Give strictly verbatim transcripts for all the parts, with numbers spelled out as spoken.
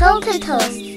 Toast.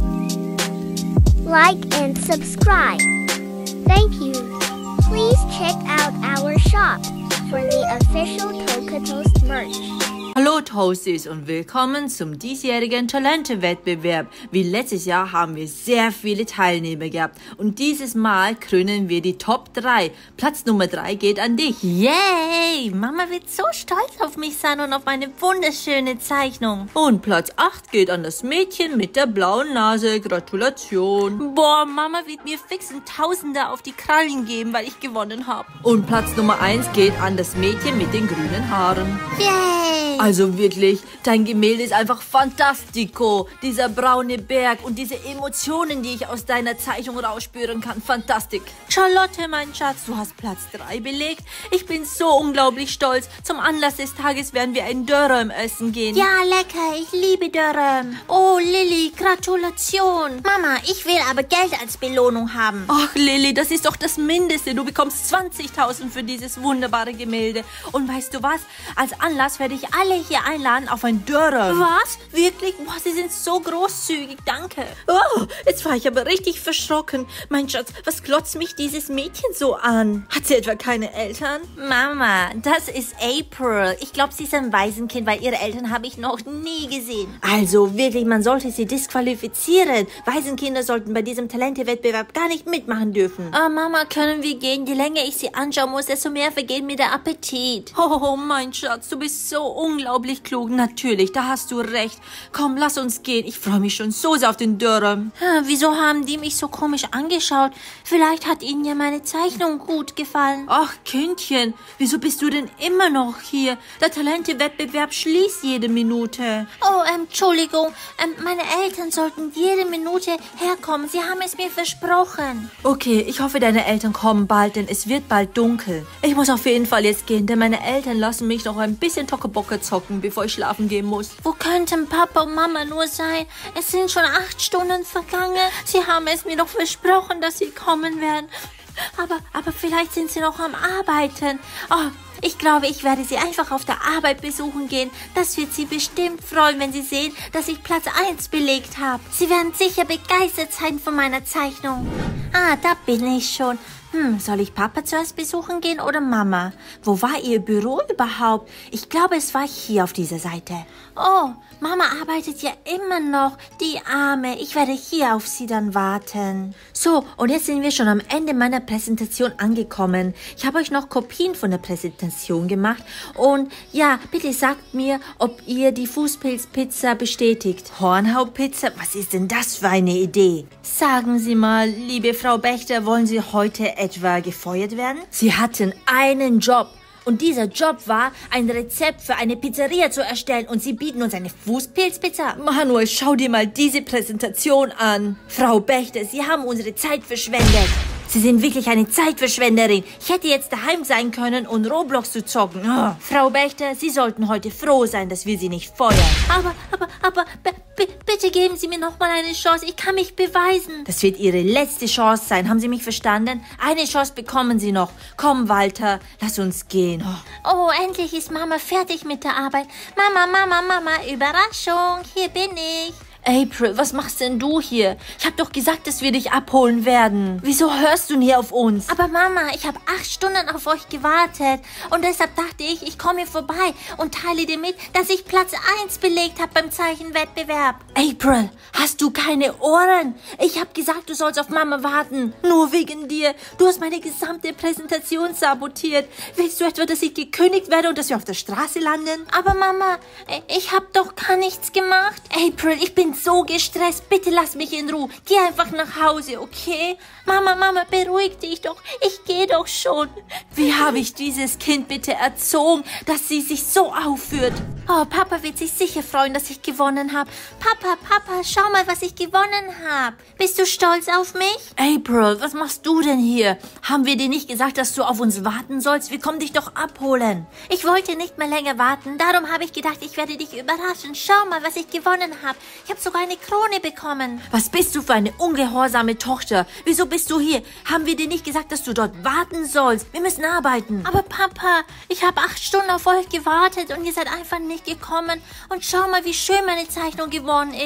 Like and subscribe. Thank you. Please check out our shop for the official Toast merch. Hallo Toasties und willkommen zum diesjährigen Talente-Wettbewerb. Wie letztes Jahr haben wir sehr viele Teilnehmer gehabt und dieses Mal krönen wir die Top drei. Platz Nummer drei geht an dich. Yay! Mama wird so stolz auf mich sein und auf meine wunderschöne Zeichnung. Und Platz acht geht an das Mädchen mit der blauen Nase. Gratulation. Boah, Mama wird mir fix ein Tausender auf die Krallen geben, weil ich gewonnen habe. Und Platz Nummer eins geht an das Mädchen mit den grünen Haaren. Yay! Also wirklich, dein Gemälde ist einfach fantastico. Dieser braune Berg und diese Emotionen, die ich aus deiner Zeichnung rausspüren kann. Fantastik. Charlotte, mein Schatz, du hast Platz drei belegt. Ich bin so unglaublich stolz. Zum Anlass des Tages werden wir ein Dörrem essen gehen. Ja, lecker. Ich liebe Dörrem. Oh, Lilly, Gratulation. Mama, ich will aber Geld als Belohnung haben. Ach, Lilly, das ist doch das Mindeste. Du bekommst zwanzigtausend für dieses wunderbare Gemälde. Und weißt du was? Als Anlass werde ich alle hier einladen auf ein Dörrem. Was? Wirklich? Boah, sie sind so großzügig. Danke. Oh, jetzt war ich aber richtig verschrocken. Mein Schatz, was glotzt mich dieses Mädchen so an? Hat sie etwa keine Eltern? Mama, das ist April. Ich glaube, sie ist ein Waisenkind, weil ihre Eltern habe ich noch nie gesehen. Also wirklich, man sollte sie disqualifizieren. Waisenkinder sollten bei diesem Talente-Wettbewerb gar nicht mitmachen dürfen. Oh, Mama, können wir gehen? Je länger ich sie anschauen muss, desto mehr vergeht mir der Appetit. Oh, mein Schatz, du bist so unglaublich klug. Natürlich, da hast du recht. Komm, lass uns gehen. Ich freue mich schon so sehr auf den Dörrem. Hm, wieso haben die mich so komisch angeschaut? Vielleicht hat ihnen ja meine Zeichnung gut gefallen. Ach, Kindchen, wieso bist du denn immer noch hier? Der Talente-Wettbewerb schließt jede Minute. Oh, ähm, Entschuldigung. Ähm, meine Eltern sollten jede Minute herkommen. Sie haben es mir versprochen. Okay, ich hoffe, deine Eltern kommen bald, denn es wird bald dunkel. Ich muss auf jeden Fall jetzt gehen, denn meine Eltern lassen mich noch ein bisschen Tockebocke zocken, bevor ich schlafen gehen muss. Wo könnten Papa und Mama nur sein? Es sind schon acht Stunden vergangen. Sie haben es mir doch versprochen, dass sie kommen werden. Aber, aber vielleicht sind sie noch am Arbeiten. Oh, ich glaube, ich werde sie einfach auf der Arbeit besuchen gehen. Das wird sie bestimmt freuen, wenn sie sehen, dass ich Platz eins belegt habe. Sie werden sicher begeistert sein von meiner Zeichnung. Ah, da bin ich schon. Hm, soll ich Papa zuerst besuchen gehen oder Mama? Wo war ihr Büro überhaupt? Ich glaube, es war hier auf dieser Seite. Oh, Mama arbeitet ja immer noch, die Arme. Ich werde hier auf sie dann warten. So, und jetzt sind wir schon am Ende meiner Präsentation angekommen. Ich habe euch noch Kopien von der Präsentation gemacht. Und ja, bitte sagt mir, ob ihr die Fußpilzpizza bestätigt. Hornhautpizza? Was ist denn das für eine Idee? Sagen Sie mal, liebe Frau Bechter, wollen Sie heute etwa gefeuert werden? Sie hatten einen Job. Und dieser Job war, ein Rezept für eine Pizzeria zu erstellen. Und Sie bieten uns eine Fußpilzpizza? Manuel, schau dir mal diese Präsentation an. Frau Bechter, Sie haben unsere Zeit verschwendet. Sie sind wirklich eine Zeitverschwenderin. Ich hätte jetzt daheim sein können und Roblox zu zocken. Oh. Frau Bechter, Sie sollten heute froh sein, dass wir Sie nicht feuern. Aber, aber, aber, bitte geben Sie mir noch mal eine Chance. Ich kann mich beweisen. Das wird Ihre letzte Chance sein. Haben Sie mich verstanden? Eine Chance bekommen Sie noch. Komm, Walter, lass uns gehen. Oh, oh, endlich ist Mama fertig mit der Arbeit. Mama, Mama, Mama, Überraschung. Hier bin ich. April, was machst denn du hier? Ich hab doch gesagt, dass wir dich abholen werden. Wieso hörst du nie auf uns? Aber Mama, ich habe acht Stunden auf euch gewartet. Und deshalb dachte ich, ich komme vorbei und teile dir mit, dass ich Platz eins belegt habe beim Zeichenwettbewerb. April, hast du keine Ohren? Ich hab gesagt, du sollst auf Mama warten. Nur wegen dir. Du hast meine gesamte Präsentation sabotiert. Willst du etwa, dass ich gekündigt werde und dass wir auf der Straße landen? Aber Mama, ich habe doch gar nichts gemacht. April, ich bin so gestresst. Bitte lass mich in Ruhe. Geh einfach nach Hause, okay? Mama, Mama, beruhig dich doch. Ich gehe doch schon. Wie habe ich dieses Kind bitte erzogen, dass sie sich so aufführt? Oh, Papa wird sich sicher freuen, dass ich gewonnen habe. Papa, Papa, schau mal, was ich gewonnen habe. Bist du stolz auf mich? April, was machst du denn hier? Haben wir dir nicht gesagt, dass du auf uns warten sollst? Wir kommen dich doch abholen. Ich wollte nicht mehr länger warten. Darum habe ich gedacht, ich werde dich überraschen. Schau mal, was ich gewonnen habe. Ich habe sogar eine Krone bekommen. Was bist du für eine ungehorsame Tochter? Wieso bist du hier? Haben wir dir nicht gesagt, dass du dort warten sollst? Wir müssen arbeiten. Aber Papa, ich habe acht Stunden auf euch gewartet und ihr seid einfach nicht gekommen. Und schau mal, wie schön meine Zeichnung geworden ist.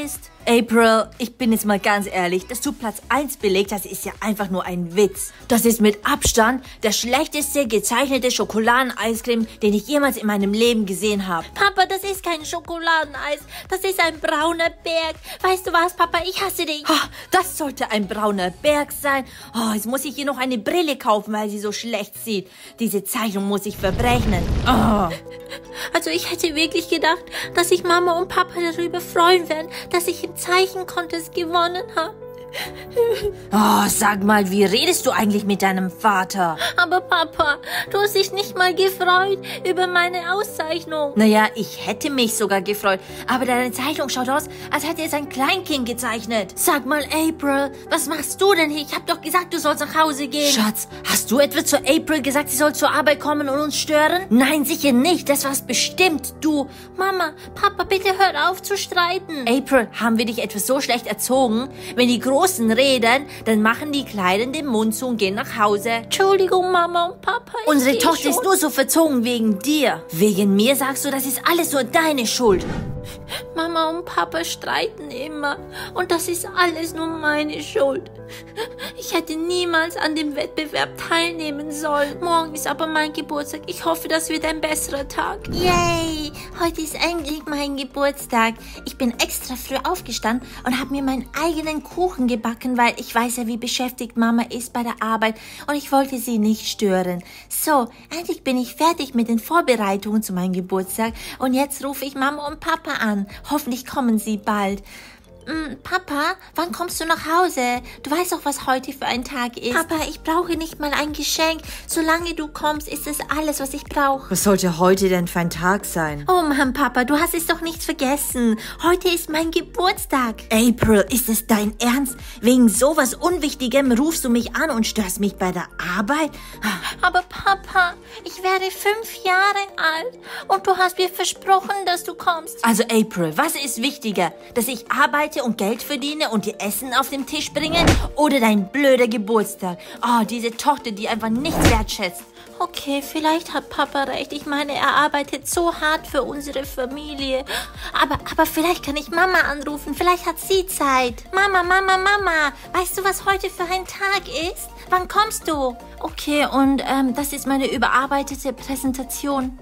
April, ich bin jetzt mal ganz ehrlich, dass du Platz eins belegt hast, ist ja einfach nur ein Witz. Das ist mit Abstand der schlechteste gezeichnete Schokoladeneiscreme, den ich jemals in meinem Leben gesehen habe. Papa, das ist kein Schokoladeneis. Das ist ein brauner Berg. Weißt du was, Papa? Ich hasse dich. Oh, das sollte ein brauner Berg sein. Oh, jetzt muss ich hier noch eine Brille kaufen, weil sie so schlecht sieht. Diese Zeichnung muss ich verberechnen. Oh. Also ich hätte wirklich gedacht, dass sich Mama und Papa darüber freuen werden, dass ich im Zeichen-Contest gewonnen habe. Oh, sag mal, wie redest du eigentlich mit deinem Vater? Aber Papa, du hast dich nicht mal gefreut über meine Auszeichnung. Naja, ich hätte mich sogar gefreut, aber deine Zeichnung schaut aus, als hätte es ein Kleinkind gezeichnet. Sag mal, April, was machst du denn hier? Ich hab doch gesagt, du sollst nach Hause gehen. Schatz, hast du etwa zu April gesagt, sie soll zur Arbeit kommen und uns stören? Nein, sicher nicht, das war's bestimmt du. Mama, Papa, bitte hört auf zu streiten. April, haben wir dich etwas so schlecht erzogen? Wenn die Großen reden, dann machen die Kleinen den Mund zu und gehen nach Hause. Entschuldigung, Mama und Papa. Unsere Tochter ist nur so verzogen wegen dir. Wegen mir sagst du, das ist alles nur deine Schuld. Mama und Papa streiten immer und das ist alles nur meine Schuld. Ich hätte niemals an dem Wettbewerb teilnehmen sollen. Morgen ist aber mein Geburtstag. Ich hoffe, das wird ein besserer Tag. Yay! Heute ist endlich mein Geburtstag. Ich bin extra früh aufgestanden und habe mir meinen eigenen Kuchen gebacken, weil ich weiß ja, wie beschäftigt Mama ist bei der Arbeit und ich wollte sie nicht stören. So, endlich bin ich fertig mit den Vorbereitungen zu meinem Geburtstag und jetzt rufe ich Mama und Papa an. Hoffentlich kommen sie bald. Mm, Papa, wann kommst du nach Hause? Du weißt doch, was heute für ein Tag ist. Papa, ich brauche nicht mal ein Geschenk. Solange du kommst, ist es alles, was ich brauche. Was sollte heute denn für ein Tag sein? Oh Mann, Papa, du hast es doch nicht vergessen. Heute ist mein Geburtstag. April, ist es dein Ernst? Wegen sowas Unwichtigem rufst du mich an und störst mich bei der Arbeit? Aber Papa, ich werde fünf Jahre alt und du hast mir versprochen, dass du kommst. Also April, was ist wichtiger? Dass ich arbeite und Geld verdiene und dir Essen auf den Tisch bringe oder dein blöder Geburtstag? Oh, diese Tochter, die einfach nichts wertschätzt. Okay, vielleicht hat Papa recht. Ich meine, er arbeitet so hart für unsere Familie. Aber, aber vielleicht kann ich Mama anrufen. Vielleicht hat sie Zeit. Mama, Mama, Mama. Weißt du, was heute für ein Tag ist? Wann kommst du? Okay, und ähm, das ist meine überarbeitete Präsentation.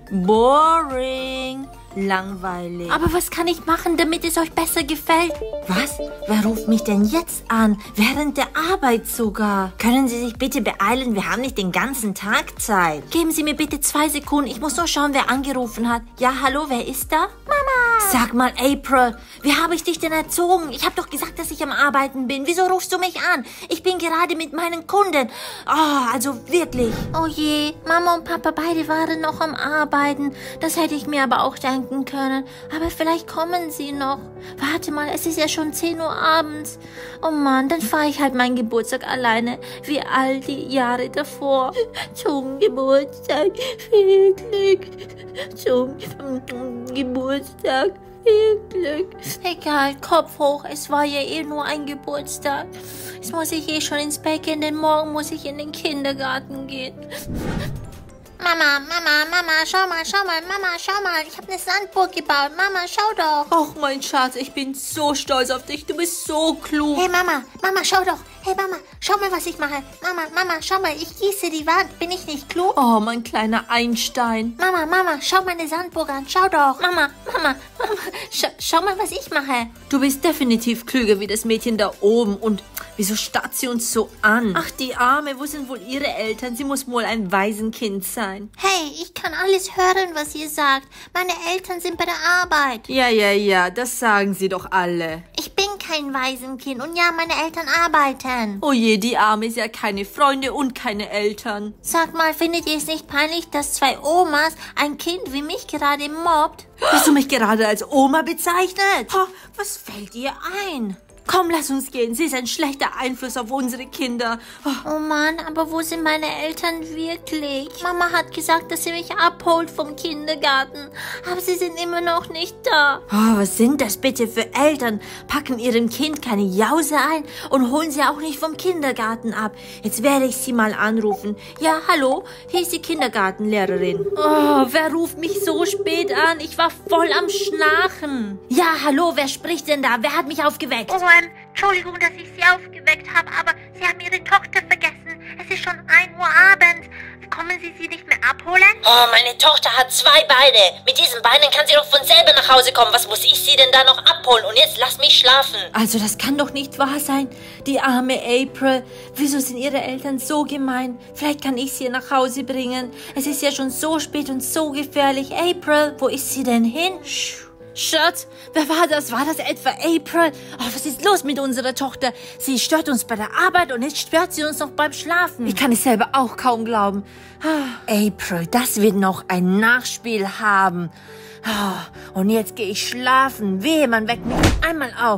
Boring. Langweilig. Aber was kann ich machen, damit es euch besser gefällt? Was? Wer ruft mich denn jetzt an? Während der Arbeit sogar. Können Sie sich bitte beeilen? Wir haben nicht den ganzen Tag Zeit. Geben Sie mir bitte zwei Sekunden. Ich muss nur schauen, wer angerufen hat. Ja, hallo, wer ist da? Mama! Sag mal, April, wie habe ich dich denn erzogen? Ich habe doch gesagt, dass ich am Arbeiten bin. Wieso rufst du mich an? Ich bin gerade mit meinen Kunden. Oh, also wirklich. Oh je, Mama und Papa, beide waren noch am Arbeiten. Das hätte ich mir aber auch denken können. Aber vielleicht kommen sie noch. Warte mal, es ist ja schon zehn Uhr abends. Oh Mann, dann feiere ich halt meinen Geburtstag alleine, wie all die Jahre davor. Zum Geburtstag viel Glück. Zum Geburtstag viel Glück. Egal, Kopf hoch, es war ja eh nur ein Geburtstag. Jetzt muss ich eh schon ins Bett gehen, denn morgen muss ich in den Kindergarten gehen. Mama, Mama, Mama, schau mal, schau mal, Mama, schau mal, ich habe eine Sandburg gebaut. Mama, schau doch. Ach, mein Schatz, ich bin so stolz auf dich. Du bist so klug. Hey, Mama, Mama, schau doch. Hey, Mama, schau mal, was ich mache. Mama, Mama, schau mal, ich gieße die Wand. Bin ich nicht klug? Oh, mein kleiner Einstein. Mama, Mama, schau meine Sandburg an. Schau doch. Mama, Mama, Mama, scha schau mal, was ich mache. Du bist definitiv klüger wie das Mädchen da oben. Und wieso starrt sie uns so an? Ach, die Arme, wo sind wohl ihre Eltern? Sie muss wohl ein Waisenkind sein. Hey, ich kann alles hören, was ihr sagt. Meine Eltern sind bei der Arbeit. Ja, ja, ja, das sagen sie doch alle. Ich bin kein Waisenkind und ja, meine Eltern arbeiten. Oh je, die Arme ist ja keine Freunde und keine Eltern. Sag mal, findet ihr es nicht peinlich, dass zwei Omas ein Kind wie mich gerade mobbt? Hast du mich gerade als Oma bezeichnet? Oh, was fällt dir ein? Komm, lass uns gehen. Sie ist ein schlechter Einfluss auf unsere Kinder. Oh. Oh Mann, aber wo sind meine Eltern wirklich? Mama hat gesagt, dass sie mich abholt vom Kindergarten, aber sie sind immer noch nicht da. Oh, was sind das bitte für Eltern? Packen ihrem Kind keine Jause ein und holen sie auch nicht vom Kindergarten ab. Jetzt werde ich sie mal anrufen. Ja, hallo, hier ist die Kindergartenlehrerin. Oh, wer ruft mich so spät an? Ich war voll am Schnarchen. Ja, hallo, wer spricht denn da? Wer hat mich aufgeweckt? Oh, ähm, Entschuldigung, dass ich Sie aufgeweckt habe, aber Sie haben Ihre Tochter vergessen. Es ist schon ein Uhr abends. Kommen Sie sie nicht mehr abholen? Oh, meine Tochter hat zwei Beine. Mit diesen Beinen kann sie doch von selber nach Hause kommen. Was muss ich sie denn da noch abholen? Und jetzt lass mich schlafen. Also das kann doch nicht wahr sein. Die arme April. Wieso sind ihre Eltern so gemein? Vielleicht kann ich sie nach Hause bringen. Es ist ja schon so spät und so gefährlich. April, wo ist sie denn hin? Schatz, wer war das? War das etwa April? Oh, was ist los mit unserer Tochter? Sie stört uns bei der Arbeit und jetzt stört sie uns noch beim Schlafen. Ich kann es selber auch kaum glauben. April, das wird noch ein Nachspiel haben. Und jetzt gehe ich schlafen. Wehe, man weckt mich einmal auf.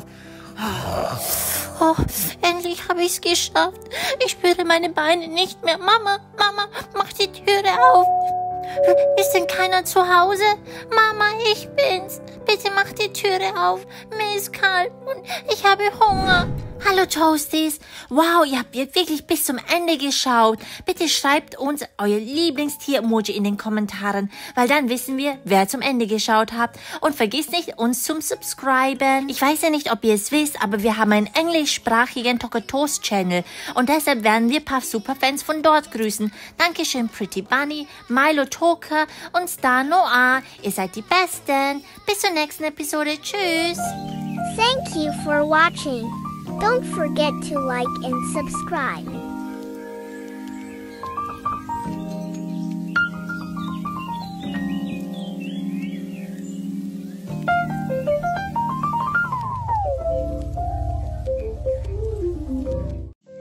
Oh, endlich habe ich es geschafft. Ich spüre meine Beine nicht mehr. Mama, Mama, mach die Türe auf. Ist denn keiner zu Hause? Mama, ich bin's. Bitte mach die Türe auf. Mir ist kalt und ich habe Hunger. Hallo Toasties. Wow, ihr habt wirklich bis zum Ende geschaut. Bitte schreibt uns euer Lieblingstier-Emoji in den Kommentaren, weil dann wissen wir, wer zum Ende geschaut hat. Und vergisst nicht, uns zum Subscriben. Ich weiß ja nicht, ob ihr es wisst, aber wir haben einen englischsprachigen Toast-Channel. Und deshalb werden wir ein paar Superfans von dort grüßen. Dankeschön Pretty Bunny, Milo Toka und Star Noah. Ihr seid die Besten. Bis zur nächsten Episode. Tschüss. Thank you for watching. Don't forget to like and subscribe.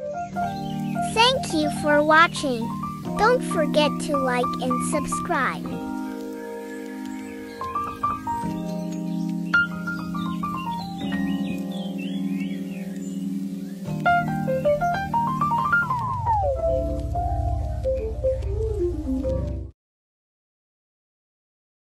Thank you for watching. Don't forget to like and subscribe.